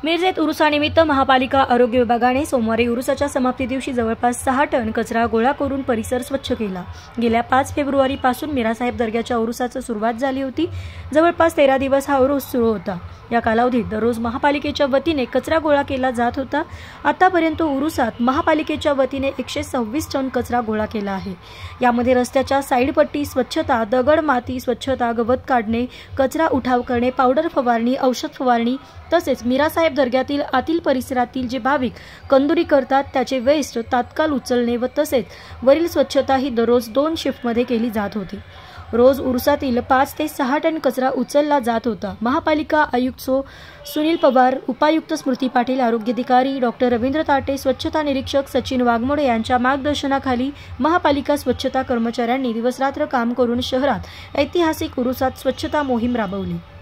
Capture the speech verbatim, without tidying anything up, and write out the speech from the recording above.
मिरजेत उरुसानिमित्त महापालिका आरोग्य विभागाने सोमवारी उरुसाच्या समाप्ती दिवशी जवळपास सहा टन कचरा गोळा करून परिसर स्वच्छ केला। गेल्या पाच फेब्रुवारी पासून मीरासाहेब दर्ग्याच्या उरुसाची सुरुवात झाली होती। जवळपास तेरा दिवस हा उरूस सुरू होता। या कालावधीत दररोज महापालिकेच्या वतीने कचरा गोळा केला जात होता। आतापर्यंत उरुसात महापालिकेच्या वतीने एकशे सव्वीस टन कचरा गोळा केला आहे। यामध्ये रस्त्याच्या साईडपट्टी स्वच्छता, दगड माती स्वच्छता, गवत काढणे, कचरा उठाव करणे, पावडर फवारणी, औषध फवारणी तसेच मीरासाहेब दर्ग्यातील आतील परिसरातील जे भाविक कंदुरी करतात त्याचे वेस्ट तात्काळ उचलणे व तसेच वरील स्वच्छता ही दररोज दोन शिफ्टमध्ये केली जात होती। रोज उरुसातील पाच ते सहा टन कचरा उचलला जात होता। महापालिका आयुक्त सो सुनील पवार, उपायुक्त स्मृती पाटील, आरोग्य अधिकारी डॉक्टर रवींद्र ताटे, स्वच्छता निरीक्षक सचिन वाघमोडे यांच्या मार्गदर्शनाखाली महापालिका स्वच्छता कर्मचाऱ्यांनी दिवसरात्र काम करून शहरात ऐतिहासिक उरुसात स्वच्छता मोहीम राबवली।